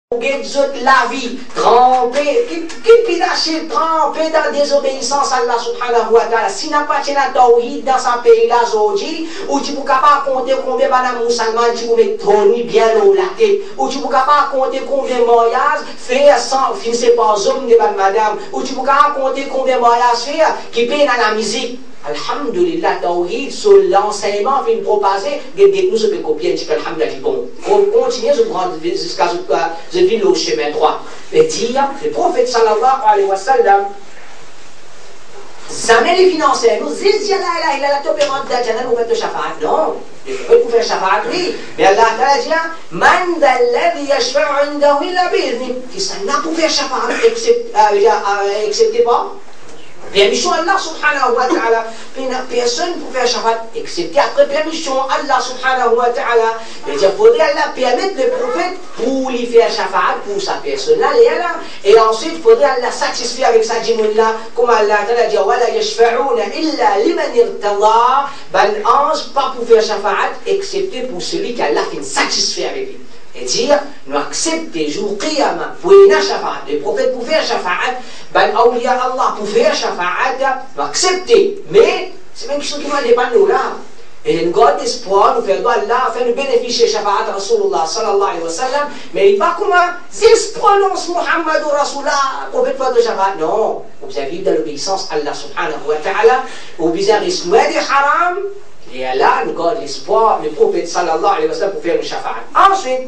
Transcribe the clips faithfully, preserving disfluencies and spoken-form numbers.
la vie, trempé, qui qui lâché trempé dans désobéissance à Allah subhanahu wa ta'ala. Si n'a pas tenu tawhid dans sa pays là, aujourd'hui, ou tu ne peux pas compter combien de musulmans tu peux mettre bien au la tête, ou tu ne peux pas compter combien de mariages fait sans finir par hommes de madame, ou tu ne peux pas compter combien de mariages fait qui payent dans la musique. Alhamdulillah, tawhid, sur l'enseignement, fait propager, nous se peut copier un petit peu, alhamdulillah, bon. On continue jusqu'à ce que le chemin droit. Et dire, le prophète sallallahu alayhi wa sallam, jamais les financiers, nous disons, il a il a la topérante d'Adjana, nous faites le shafaat. Non, il faut faire le shafaat, oui. Mais Allah a dit, man d'alladhi yashfa'u indahu illa bi'izni. Qui ça n'a pas fait le shafaat, excepté pas. Permission Allah subhanahu wa ta'ala. Personne ne peut faire shafaat, excepté après permission Allah subhanahu wa ta'ala. Il faudrait Allah permettre le prophète pour lui faire shafaat pour sa personne là. Et ensuite, il faudrait Allah satisfaire avec sa djimoun là. Comme Allah a dit, wala yashfa'una illa liman irtada. Ben ange, pas pour faire shafaat, excepté pour celui qui Allah fait satisfaire avec lui. Et dire, nous acceptons les jours qiyamah pour faire shafaat. Les prophètes pour faire shafaat, ben awliya Allah pour faire shafaat, nous acceptons. Mais c'est même quelque chose qui ne dépend de nous là. Et nous gardons l'espoir, nous faisons Allah, faire nous bénéficier de shafaat Rasulullah sallallahu alayhi wa sallam. Mais il pas comment, s'il se prononce Muhammad ou Rasulullah, le prophète fait de shafaat. Non, vous avez vivre dans l'obéissance à Allah subhanahu wa ta'ala, vous avez risque de haram. Et là, nous gardons l'espoir, le prophète sallallahu alayhi wa sallam pour faire le shafaat. Ensuite,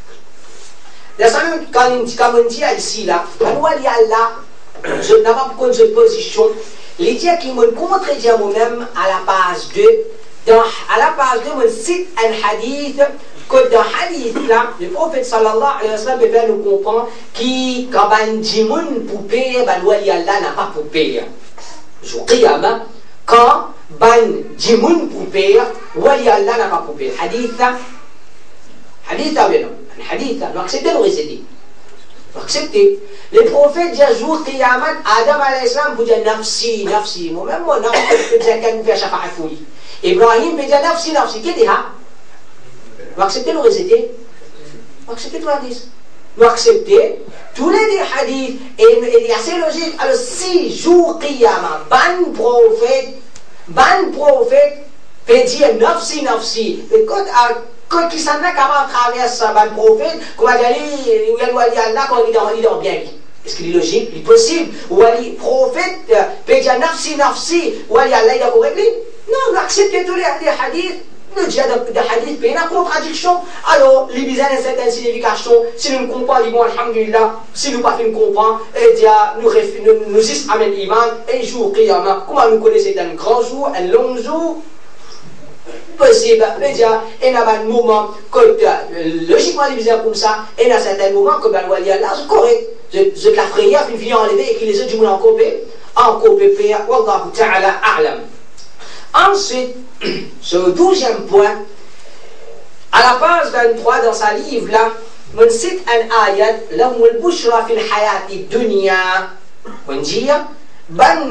comme on dit ici, là, quand on dit Allah, je n'ai pas de position, les dieux qui me contredisent moi-même à la page deux, dans, à la page deux, on cite un hadith, que dans le hadith là, le prophète sallallahu alayhi wa sallam peut faire nous comprendre qui, quand on dit moun pour payer, ben Allah n'a pas pour payer. Jour qiyamah, quand on dit moun pour payer, Allah n'a pas pour payer. Hadith là, hadith là, non. Hadith, nous acceptons le réciter. Nous acceptons. Les prophètes disent jour Qiyamah, Adam alayhi salam vous dire nafsi, nafsi. Moi-même, moi, nafsi, je peux dire qu'il me fait shafa'a fouille. Ibrahim peut dire nafsi, nafsi. Qui dit ça? Nous acceptons le réciter. Nous acceptons tout le hadith. Nous acceptons tous les hadiths. Et il y a assez logique. Alors, si jour Qiyamah, ban prophète, ban prophète peut dire nafsi, nafsi. Mais quand quand qui s'en a comment traverse un prophète, comment dire, il y a Allah quand il dort bien. Est-ce qu'il est logique? Il est possible. Ou le prophète peut dire nafsi, nafsi, ou Allah il est correct? Non, nous acceptons tous les hadiths. Nous disons des hadiths, il y a une contradiction. Alors, les bizarres ont une certaine signification. Si nous ne comprenons pas, ils vont, alhamdulillah, si nous ne pouvons pas comprendre, et nous nous disons amen iman, et jour qiyamah, comment nous connaissons un grand jour, un long jour? Possible, mais il y a un moment que logiquement divisé comme ça, et à un certain moment que ben voilà là c'est correct. Je la frayeur une fille enlevée et que les autres du monde en copé, en copé paya, wallahu ta'ala a'lam. Ensuite, ce douzième point, à la page vingt-trois dans sa livre là, on cite un ayat, lahum al-bushra fil hayati dunya, on dit, ban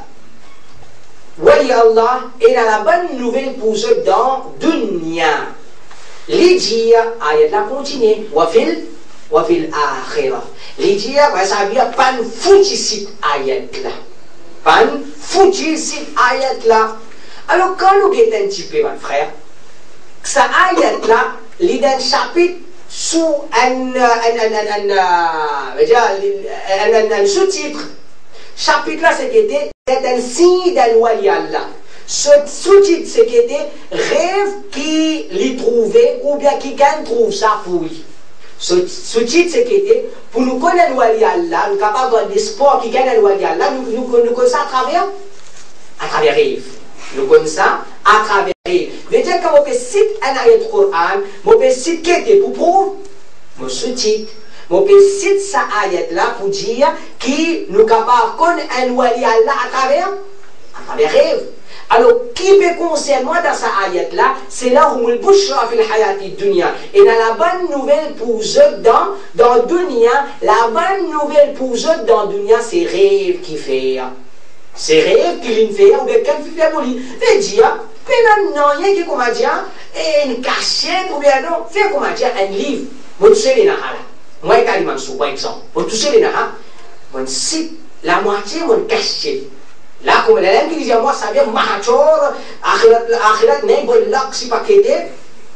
Wali Allah est la bonne nouvelle pour eux dans dunya. Les dire, ayat la continue, wafil, wafil akhirah. Les dire, ça veut dire, pan fouti sit ayat là. Pan fouti sit ayat là. Alors, quand nous guettons un petit peu, mon frère, ça ayat là, il y a un chapitre sous un, un, un, un, un, un sous-titre. Chapitre là, c'est était un signe d'un wali Allah. Ce sous-titre, c'est qui était rêve qui l'y trouvait ou bien qui gagne trouve ça pour lui. Ce sous-titre, c'est qui était pour nous connaître le wali Allah, nous capables d'avoir des sports qui gagnent le wali Allah, nous, nous, nous connaissons ça à travers à travers rêve. Nous connaissons ça à travers rêve. Mais dire quand on peut citer un ayat du Coran, on peut citer qui était pour prouver mon sous-titre. On peut citer sa ayat là pour dire qui nous capable de connaître un wali Allah à travers, à travers rêve. Alors, qui peut concerner moi dans sa ayat là, c'est là où le bushra fil hayati dunya. Et dans la bonne nouvelle pour eux dans, dans dunya, la bonne nouvelle pour eux dans dunya, c'est rêve qui fait. C'est rêve qui fait, ou bien quelqu'un qui fait pour lui. Fait dire, mais non, il y a qui comment dire, une cachette, ou bien non, fait comment dire, un livre. Vous savez, moi, carrément. Mansour, par exemple. Vous touchez les nains, mon site, la moitié, mon caché. Là, comme la langue qui dit à moi, ça vient, Mahachor, Akhirat, Neibol, Lak, si pas qu'aider,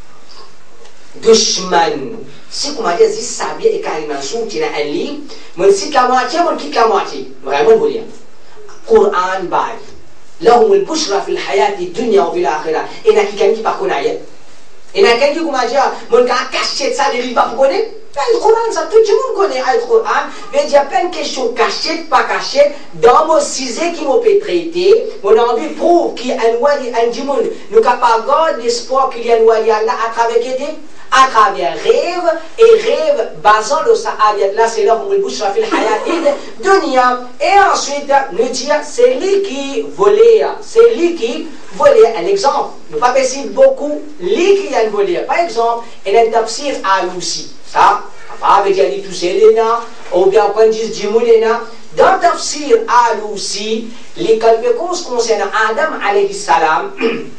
Dushman. Si comment dire, si ça vient et Karim Mansour, tu as un livre, mon site la moitié, mon quitte la moitié. Vraiment, vous dire. Quran, Bali. لهم البشرى في الحياة الدنيا وفي الآخرة. Et n'a quelqu'un qui parle ayat. Et n'a quelqu'un qui comment dire, mon gars caché ça des livres pas connaît. Le Coran ça tout le monde connaît le Coran. Mais il y a plein de questions cachées, pas cachées. Dans mon sujet qui m'ont fait traiter, mon envie prouve qu'il y a un wali, un djimoun. Nous capable garder l'espoir qu'il y a un wali Allah à travers qui à travers rêve et rêve basant le ayat là c'est là où le bouchra fil hayatid dunya et ensuite nous dire c'est lui qui volait c'est lui qui volait un exemple nous pas possible beaucoup lui qui a volé par exemple il y a un tafsir al-Alusi ça pas avec dit tout c'est là ou bien quand dit Jimoulena dans le tafsir al-Alusi les quelques causes concernant Adam alayhi salam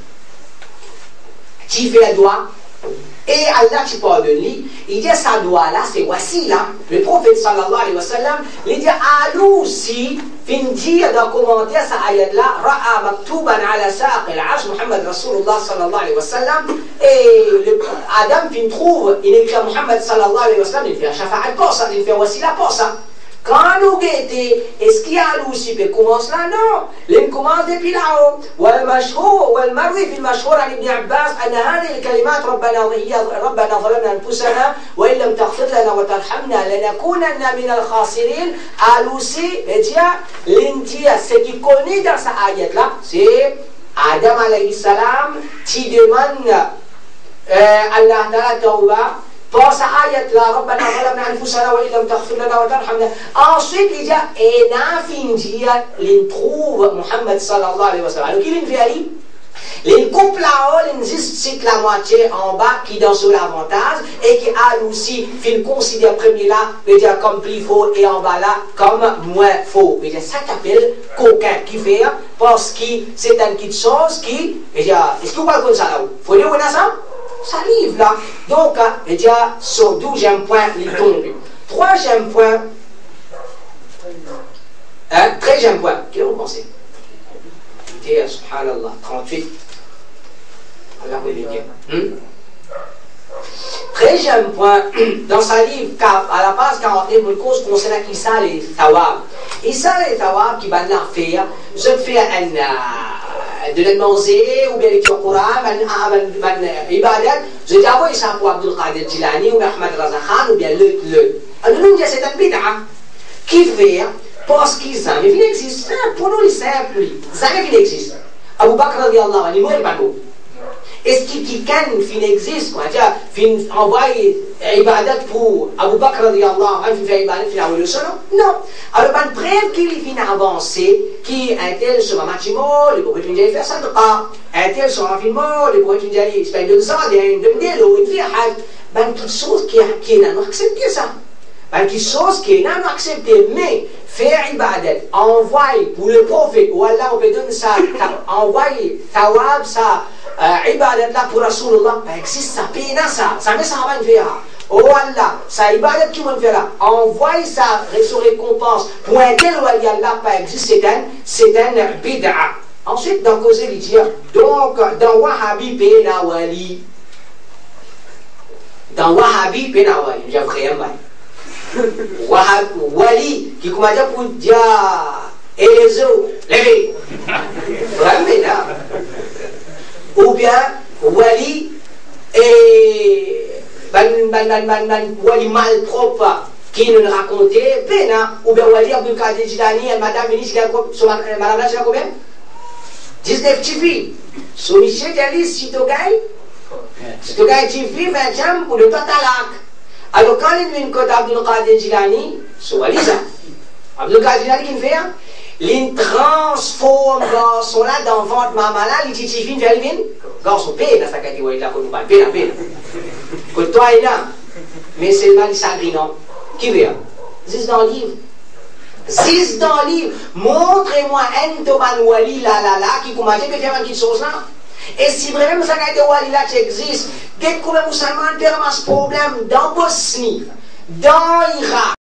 qui fait la doigt. Et Allah qui parle de lui, il dit ça doit là, c'est voici là. Le prophète sallallahu alayhi wa sallam, il dit à lui aussi, fin dire dans le commentaire, ça ayat là, Ra'a maktuban ala saq al-ash Muhammad Rasulullah sallallahu alayhi wa sallam. Et le, Adam fin trouve, il écrit à Muhammad sallallahu alayhi wa sallam, il fait un shafa'at pour ça, il fait voici là pour ça. Quand nous guettons, est-ce qu'il y a aussi qui commence là? Non. Il commence depuis là-haut. والمشهور والمروي في المشهور عن ابن عباس أن هذه الكلمات ربنا وهي ربنا ظلمنا أنفسنا وإن لم تغفر لنا وترحمنا لنكونن من الخاسرين. Alousi, l'india, ce qui connaît dans cette ayat là, c'est Adam alayhi salam qui demande Allah ta'ala tawba. Pour cette ayat-là, ربنا ظلمنا أنفسنا وإن لم تغفر لنا وترحمنا. Ensuite, il dit, et n'a fini, il trouve Muhammad sallallahu alayhi wa sallam. Alors, qu'il fait, il coupe là-haut, il cite la moitié en bas qui donne sur l'avantage et qui a aussi, il considère premier là, il dit comme plus faux et en bas là comme moins faux. Il dit, ça s'appelle coquin qui fait parce que c'est une petite chose qui, il dit, est-ce que vous parlez comme ça là-haut? Faut dire, on a ça? Ça livre là. Donc, il y a sur douzième point, il tombe. Troisième point, hein, treizième point, qu'est-ce que vous pensez? Écoutez, subhanallah, trente-huit. Allah vous le dire. Hmm? Treizième point, dans sa livre, à la base quarante-neuf, une cause concernant Issa les Tawab. Issa les Tawab qui va l'en faire, je fais un. de la manger ou bien lecture Coran, un ibadat, je dis ah oui ça pour Abdul Qadir Jilani ou Ahmad Raza Khan ou bien le le. Alors nous disons c'est un bid'a qui fait parce qu'ils savent il existe pour nous les simples, savent qu'il existe. Abu Bakr radiyallahu anhu il pas beau. Est-ce qu'il can fin existe quoi? Tiens, fin envoyer ibadat pour Abu Bakr radiyallahu anhu fait ibadat fin avoir le son? Non. Alors ben bref qu'il fin avancer qui un tel sur un matimo, les pourrait une faire ça pas. Un tel sur un film, les pourrait une dire c'est pas une ça, une demi ou une fille ben quelque chose qui qui n'a pas accepté ça. Ben quelque chose qui n'a pas accepté mais faire ibadat, envoyer pour le prophète ou Allah on peut donner ça, envoyer tawab ça ibadat là pour Rasulullah, ben existe ça, pina ça, ça met ça va faire. Oh Allah, ça ibadat qui va faire là, envoie ça sur récompense pour un tel wali Allah, pas existe, c'est un, c'est un bid'a. Ensuite, dans cause il dit, donc dans Wahhabi pena wali, dans Wahhabi pena wali, j'ai vraiment Wahhab wali qui comment dire pour dire et les autres, levez, vraiment là. Ou bien wali et ban ban ban ban ban wali malpropre qui nous racontait peine ou bien wali Abdul Qadir Jilani et madame ministre madame là c'est combien dix-neuf tifi so monsieur Jali si to gagne si to gagne tifi vingt pour le total. Alors quand il vient côté Abdul Qadir Jilani so wali ça Abdul Qadir Jilani qui fait il transforme garçon là dans ventre maman là, il titifine vers lui garçon peine ça qu'a dit ouais là qu'on nous parle peine peine que toi est là mais c'est le mal s'agrit non qui veut zis dans le livre zis dans le livre montrez-moi un toman wali là là là qui commence à faire une petite chose là et si vraiment ça qu'a dit wali là qui existe dès que le musulman permet ce problème dans Bosnie Daïra.